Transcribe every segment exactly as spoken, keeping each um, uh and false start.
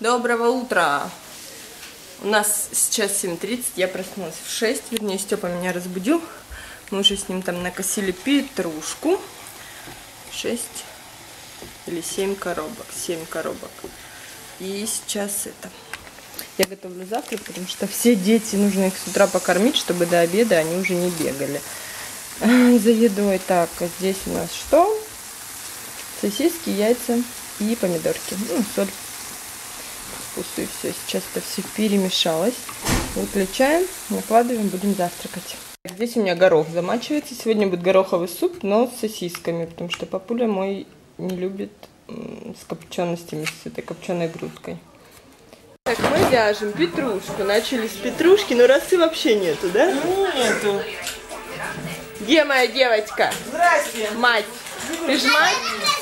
Доброго утра! У нас сейчас семь тридцать, я проснулась в шесть, вернее, Степа меня разбудил. Мы уже с ним там накосили петрушку. шесть или семь коробок, семь коробок. И сейчас это... Я готовлю завтрак, потому что все дети, нужно их с утра покормить, чтобы до обеда они уже не бегали за едой. Так, а здесь у нас что? Сосиски, яйца и помидорки. Ну, соль. Вкусу и все. Сейчас это все перемешалось. Выключаем, накладываем, будем завтракать. Здесь у меня горох замачивается. Сегодня будет гороховый суп, но с сосисками, потому что папуля мой не любит с копченостями, с этой копченой грудкой. Так, мы вяжем петрушку. Начали с петрушки, но расы вообще нету, да? Нету. Где моя девочка? Здрасте. Мать. Ты ж мать?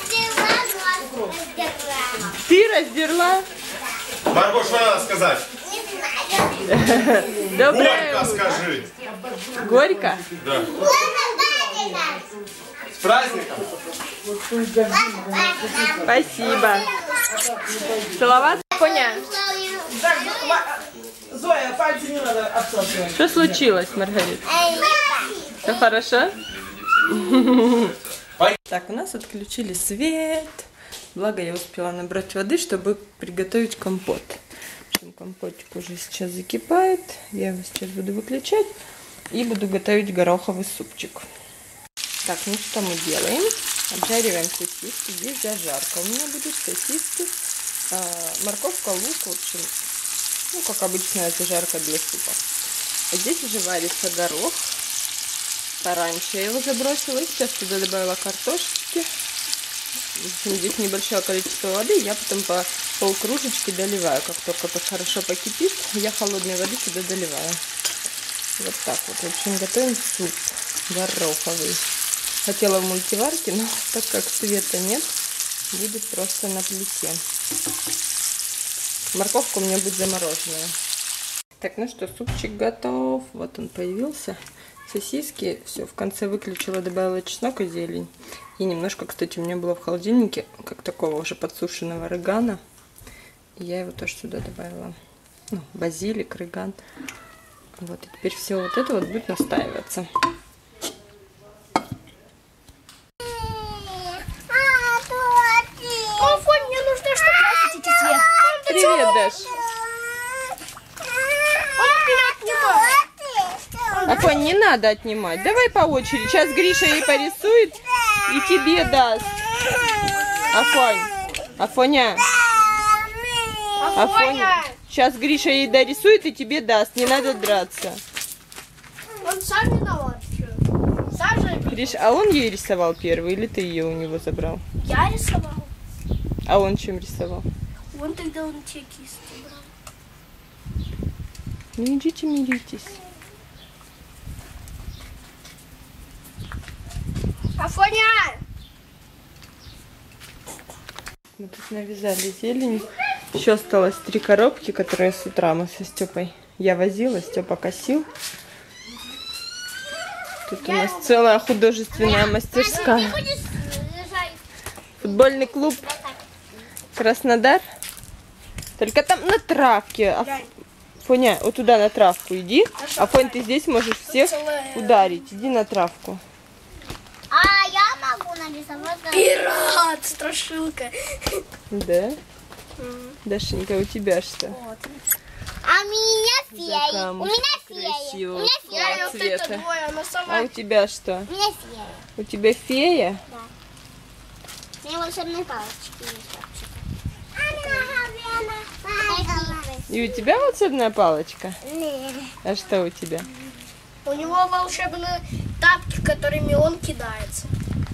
Ты раздерла? Марго, что надо сказать? Доброе Горько скажи. Горько? Да. С праздником. Спасибо. Целоваться, Коня? Зоя, пальцы не надо обсасывать. Что случилось, Маргарита? Все хорошо? Так, у нас отключили свет. Благо я успела набрать воды, чтобы приготовить компот. В общем, компотик уже сейчас закипает. Я его сейчас буду выключать. И буду готовить гороховый супчик. Так, ну что мы делаем? Обжариваем сосиски. Здесь зажарка. У меня будут сосиски, морковка, лук. В общем, ну, как обычная зажарка для супа. А здесь уже варится горох. Пораньше я его забросила. И сейчас туда добавила картошечки. Здесь небольшое количество воды, я потом по полкружечки доливаю. Как только хорошо покипит, я холодной воды сюда доливаю. Вот так вот. В общем, готовим суп гороховый. Хотела в мультиварке, но так как света нет, будет просто на плите. Морковка у меня будет замороженная. Так, ну что, супчик готов. Вот он появился. Сосиски, все, в конце выключила, добавила чеснок и зелень. И немножко, кстати, у меня было в холодильнике, как такого уже подсушенного рыгана. И я его тоже сюда добавила. Ну, базилик, рыган. Вот, и теперь все вот это вот будет настаиваться. Мне нужно, чтобы красить эти цвет. Привет, Даш. Афонь, не надо отнимать. Давай по очереди. Сейчас Гриша ей порисует и тебе даст. Афонь. Афоня. Афоня. Сейчас Гриша ей дорисует и тебе даст. Не надо драться. Он сам виноват. Сам же. Гриш, а он ей рисовал первый или ты ее у него забрал? Я рисовал. А он чем рисовал? Вон тогда он те кисти брал. Ну идите миритесь. Афоня! Мы тут навязали зелень. Еще осталось три коробки, которые с утра мы со Степой. Я возила, Степа косил. Тут у нас целая художественная мастерская. Футбольный клуб Краснодар. Только там на травке. Афоня, вот туда на травку иди. Афонь, ты здесь можешь всех ударить. Иди на травку. А я могу нарисовать. Пират, страшилка. Да? Mm. Дашенька, у тебя что? Вот. А у меня фея. У меня фея. У меня фея. Вот это двое, она сама... А у тебя что? У меня фея. У тебя фея? Да. У меня волшебные палочки есть. И у тебя волшебная палочка? Нет. А что у тебя? У него волшебные тапки, которыми он кидается.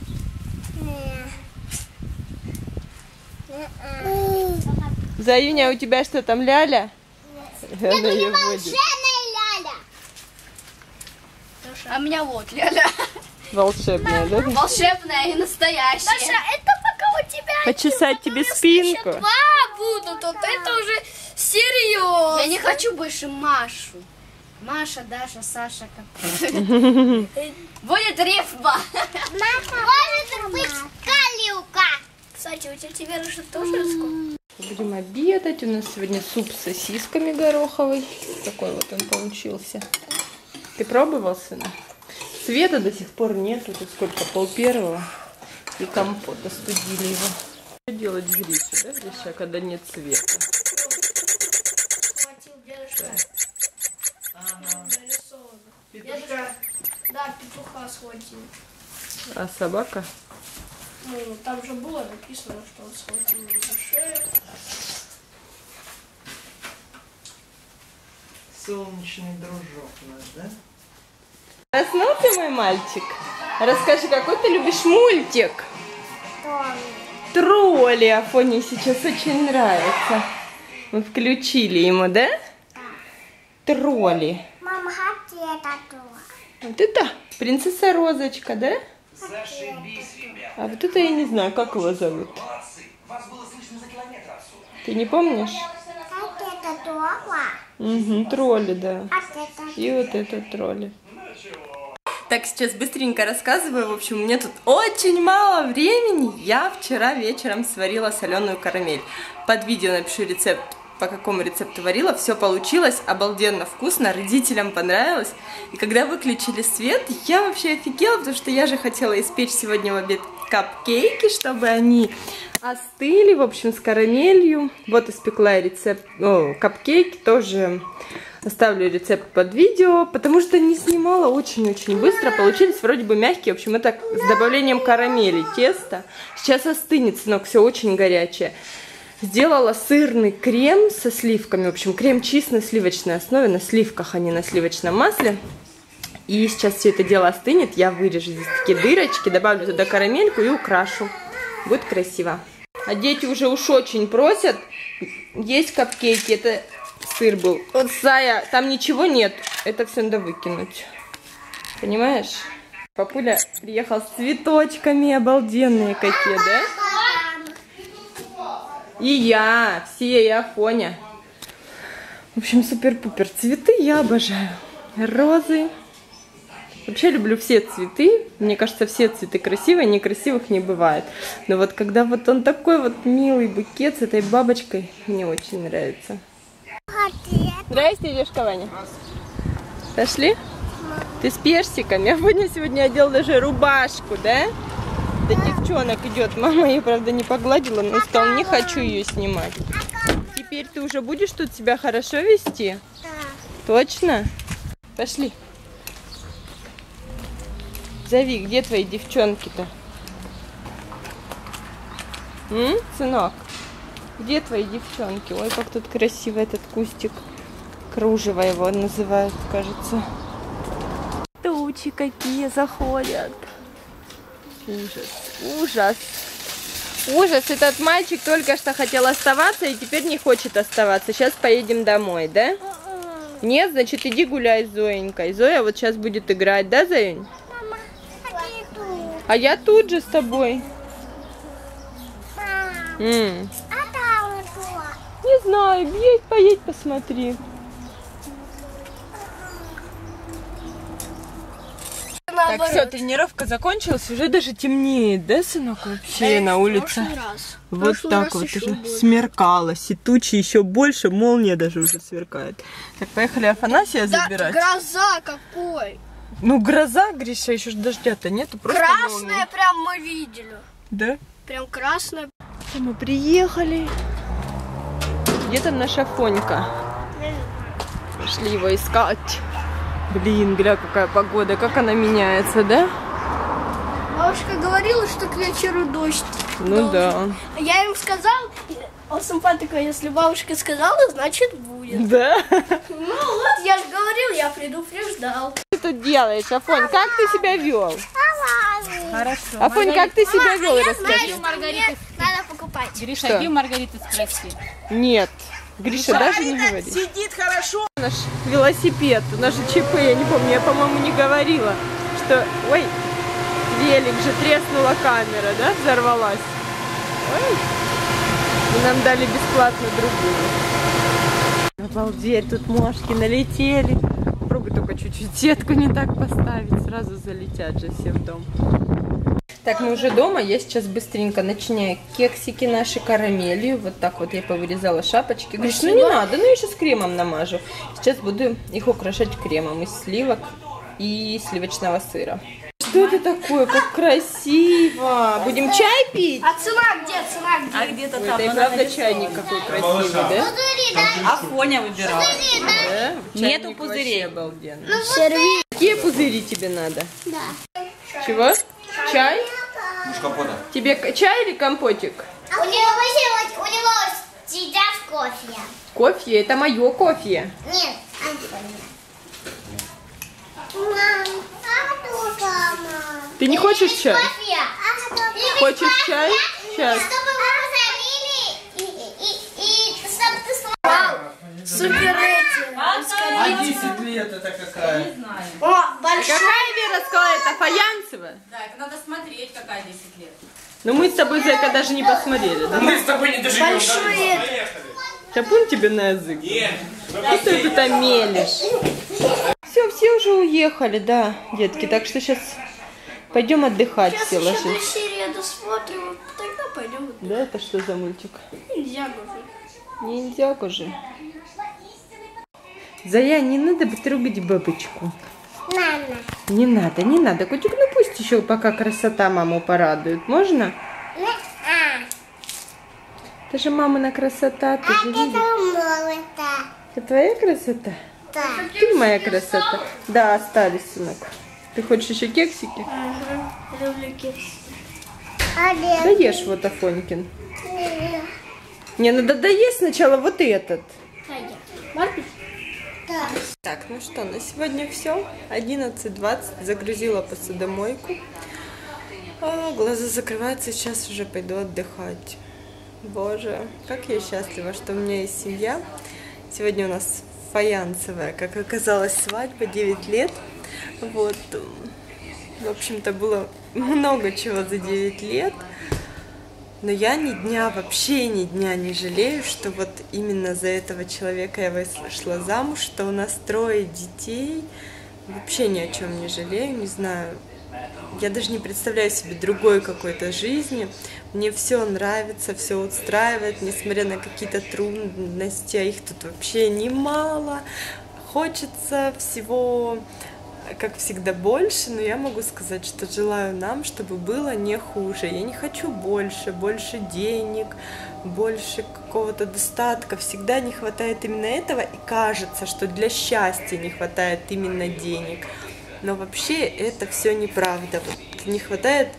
Заюня, у тебя что там, ляля? Нет, у меня волшебная ляля. А у меня вот ляля. Волшебная, да? Волшебная и настоящая. Даша, это пока у тебя... Почесать тебе спинку? Два будут, вот это уже серьезно. Я не хочу больше Машу. Маша, Даша, Саша. Будет рифма. Может быть, Калюка. Кстати, у тебя теперь уже тоже сколько? Будем обедать. У нас сегодня суп с сосисками гороховый. Такой вот он получился. Ты пробовал, сына? Света до сих пор нету. Тут сколько, пол первого. И компот, остудили его. Что делать в Грише, да, Гриша, когда нет света? Схватил дедушка. Ага. Дедушка, да, петуха схватил. А собака? Ну, там же было написано, что он схватил его за шею. Солнечный дружок наш, да? Проснулся мой мальчик? Расскажи, какой ты любишь мультик? Тролли. Афоне сейчас очень нравится. Мы включили ему, да? Тролли. Мама, хочу это тоже. Вот это принцесса Розочка, да? А вот это я не знаю, как его зовут. Ты не помнишь? Как это тоже? Угу, тролли, да. А это? И вот этот тролли. Так, сейчас быстренько рассказываю. В общем, у меня тут очень мало времени. Я вчера вечером сварила соленую карамель. Под видео напишу рецепт, по какому рецепту варила. Все получилось, обалденно вкусно, родителям понравилось. И когда выключили свет, я вообще офигела, потому что я же хотела испечь сегодня в обед капкейки, чтобы они остыли, в общем, с карамелью. Вот испекла я рецепт, о, капкейки, тоже оставлю рецепт под видео, потому что не снимала очень-очень быстро, получились вроде бы мягкие, в общем, это с добавлением карамели тесто. Сейчас остынет, сынок, все очень горячее. Сделала сырный крем со сливками, в общем, крем-чиз на сливочной основе, на сливках, а не на сливочном масле. И сейчас все это дело остынет, я вырежу здесь такие дырочки, добавлю туда карамельку и украшу. Будет красиво. А дети уже уж очень просят есть капкейки, это сыр был. Вот, Зая, там ничего нет, это все надо выкинуть. Понимаешь? Папуля приехал с цветочками, обалденные какие, да? И я, все, и Афоня. В общем, супер-пупер. Цветы я обожаю. Розы. Вообще люблю все цветы. Мне кажется, все цветы красивые, некрасивых не бывает. Но вот когда вот он такой вот милый букет с этой бабочкой, мне очень нравится. Здрасте, дедушка Ваня. Пошли? Ты с персиками. Афоня сегодня одел даже рубашку, да? Да девчонок идет. Мама ее, правда, не погладила, но сказала, не хочу ее снимать. Теперь ты уже будешь тут себя хорошо вести? Да. Точно? Пошли. Зови, где твои девчонки-то? М, сынок? Где твои девчонки? Ой, как тут красиво этот кустик. Кружево его называют, кажется. Тучи какие заходят. Ужас, ужас. Ужас, этот мальчик только что хотел оставаться и теперь не хочет оставаться. Сейчас поедем домой, да? Нет, значит, иди гуляй с Зоенькой. Зоя вот сейчас будет играть, да, Зоень? Мама, хочу тут. А я тут же с тобой. Мам, М. а там что? Не знаю, едь, поедь, посмотри. Так, все, тренировка закончилась, уже даже темнеет, да, сынок, вообще на улице? Вот так вот уже смеркалось, и тучи еще больше, молния даже уже сверкает. Так, поехали Афанасия забирать. Гроза какой! Ну, гроза, Гриша, еще ж дождя-то нету, просто Красная молния. прям мы видели. Да? Прям красная. Мы приехали. Где там наша Фонька? Пошли его искать. Блин, гля, какая погода, как она меняется, да? Бабушка говорила, что к вечеру дождь. Ну да. Я им сказал, он сама такой, если бабушка сказала, значит будет. Да? Ну вот, я же говорил, я предупреждал. Что ты тут делаешь, Афонь? Как ты себя вел? Хорошо. Афонь, как ты себя вел, расскажи. Маргарита, надо покупать. Гриша, Что? иди у Маргариты спроси. Нет. Гриша, даже не говори. Сидит хорошо. Наш велосипед, наш ЧП, я не помню, я, по-моему, не говорила, что... Ой, велик же, треснула камера, да, взорвалась. Ой, и нам дали бесплатно другую. Обалдеть, тут мошки налетели. Попробуй только чуть-чуть сетку не так поставить, сразу залетят же все в дом. Так, мы уже дома. Я сейчас быстренько начиняю кексики наши карамелью. Вот так вот я повырезала шапочки. Говоришь, ну не надо, ну я сейчас кремом намажу. Сейчас буду их украшать кремом из сливок и сливочного сыра. Что это такое? Как красиво! Будем чай пить? А цена где? Цена где? А где-то Ой, там. это и правда чайник какой красивый, да? Афоня выбирала. Да? Нету Чайник пузырей. вообще обалденный. Серви. Какие пузыри тебе надо? Да. Чего? Чай? Капота. Тебе к- чай или компотик? У него, у него сейчас кофе. Кофе? Это мое кофе. Нет, Антония. Мам, а тут мама. Ты не хочешь чай? Кофе. А, кофе. Хочешь чай? Сейчас. Чтобы вы посадили и, и, и чтобы ты смогла. Супер эти. А десять лет это какая? О, большой. Какая Вера сказала, это фаянсовая? Да, это надо смотреть, какая десять лет. Ну мы с тобой, Зайка, даже не посмотрели, да? Мы с тобой не доживем. Большой. Шапун тебе на язык. Нет. Что ты тут там мелешь? Все, все уже уехали, да, детки. Так что сейчас пойдем отдыхать Сейчас все еще ложись. две серии досмотрим, тогда пойдем. Да, это что за мультик? Нельзя уже. Ниндзяго же. Зая, не надо потрогать бабочку. Мама. Не надо, не надо. Котик, ну пусть еще пока красота маму порадует. Можно? А, Это же мамина красота, ты же это видишь. молоко. Это твоя красота? Да. Ты моя красота. Да, остались, сынок. Ты хочешь еще кексики? Люблю кекс. Олег. Доешь вот Афонькин. Не, надо доесть сначала вот этот. Марки? Да. Так, ну что, на сегодня все. одиннадцать двадцать. Загрузила посудомойку. А, глаза закрываются, сейчас уже пойду отдыхать. Боже, как я счастлива, что у меня есть семья. Сегодня у нас фаянсовая, как оказалось, свадьба, девять лет. Вот. В общем-то, было много чего за девять лет. Но я ни дня, вообще ни дня не жалею, что вот именно за этого человека я вышла замуж, что у нас трое детей. Вообще ни о чем не жалею, не знаю. Я даже не представляю себе другой какой-то жизни. Мне все нравится, все устраивает, несмотря на какие-то трудности, а их тут вообще немало. Хочется всего, как всегда, больше, но я могу сказать, что желаю нам, чтобы было не хуже. Я не хочу больше, больше денег, больше какого-то достатка. Всегда не хватает именно этого, и кажется, что для счастья не хватает именно денег. Но вообще это все неправда. Вот не хватает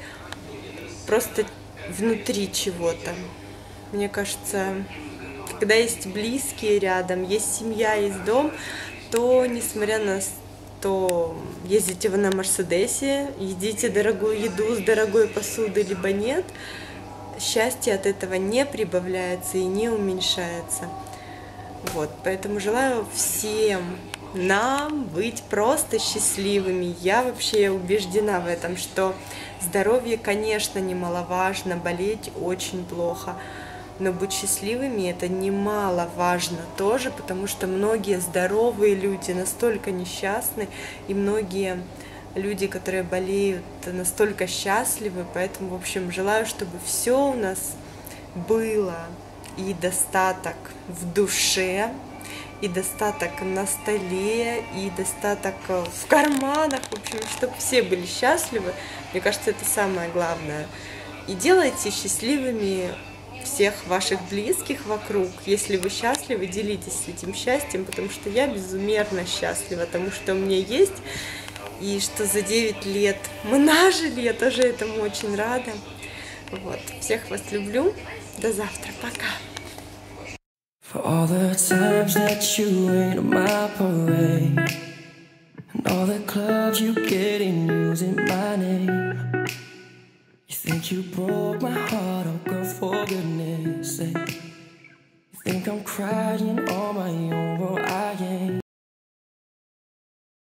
просто внутри чего-то. Мне кажется, когда есть близкие рядом, есть семья, есть дом, то, несмотря на то, ездите вы на Мерседесе, едите дорогую еду с дорогой посудой, либо нет, счастье от этого не прибавляется и не уменьшается. Вот, поэтому желаю всем нам быть просто счастливыми. Я вообще убеждена в этом, что здоровье, конечно, немаловажно, болеть очень плохо, но быть счастливыми — это немаловажно тоже, потому что многие здоровые люди настолько несчастны, и многие люди, которые болеют, настолько счастливы. Поэтому, в общем, желаю, чтобы все у нас было, и достаток в душе, и достаток на столе, и достаток в карманах, в общем, чтобы все были счастливы. Мне кажется, это самое главное. И делайте счастливыми всех ваших близких вокруг. Если вы счастливы, делитесь этим счастьем, потому что я безумерно счастлива тому, что у меня есть, и что за девять лет мы нажили, я тоже этому очень рада. Вот. Всех вас люблю. До завтра. Пока. For all the times that you ain't on my parade, and all the clubs you get in using my name. You think you broke my heart, oh girl, for goodness sake. You think I'm crying on my own, well I ain't.